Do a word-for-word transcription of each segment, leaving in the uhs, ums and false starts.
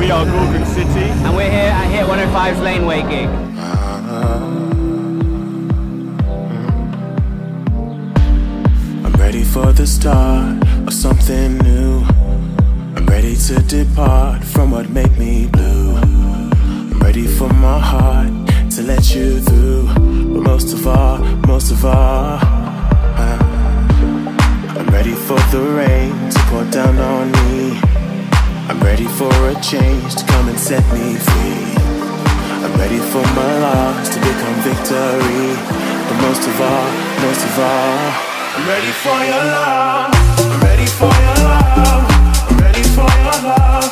We are Gorgon City. And we're here at Hit one oh five's Laneway Gig. I'm ready for the start of something new. I'm ready to depart from what made me blue. I'm ready for my heart to let you through. But most of all, most of all, I'm ready for the rain to pour down on me. I'm ready for a change to come and set me free. I'm ready for my loss to become victory. But most of all, most of all, I'm ready for your love. I'm ready for your love. I'm ready for your love.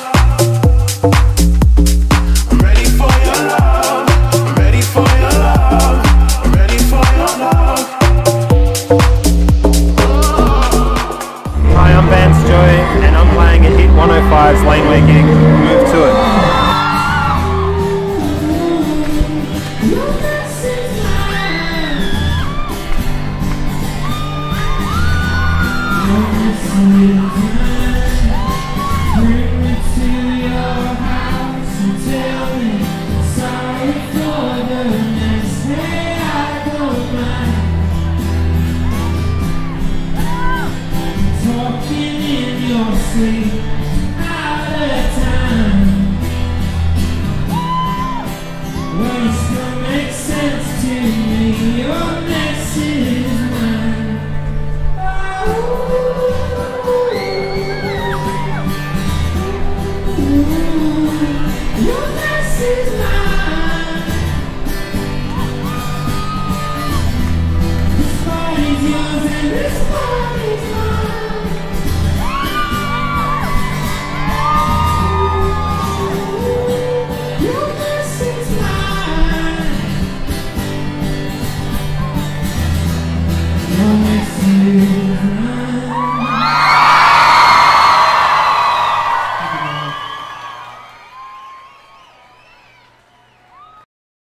I'm ready for your love. I'm ready for your love. I'm ready for your love. Hi, I'm Vance Joy, and I'm playing at Hit one oh five's Laneway Gig. Move to it. Sleep.